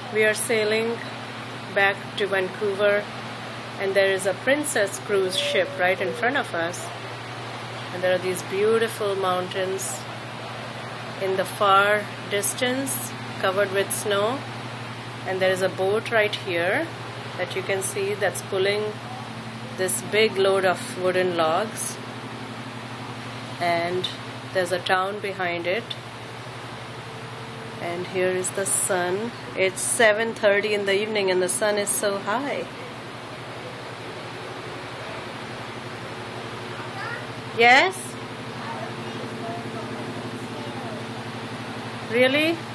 We are sailing back to Vancouver, and there is a Princess cruise ship right in front of us, and there are these beautiful mountains in the far distance covered with snow, and there is a boat right here that you can see that's pulling this big load of wooden logs, and there's a town behind it. And here is the sun. It's 7:30 in the evening and the sun is so high. Yes? Really?